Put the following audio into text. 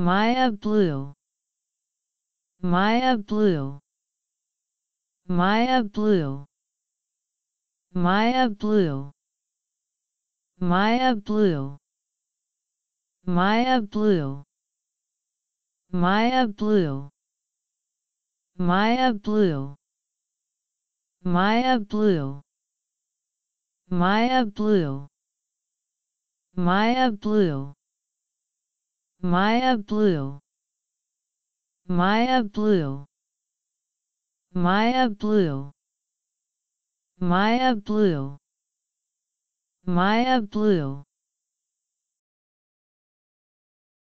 Maya blue, Maya blue, Maya blue, Maya blue, Maya blue, Maya blue, Maya blue, Maya blue, Maya blue, Maya blue, Maya blue, Maya blue, Maya blue, Maya blue, Maya blue, Maya blue,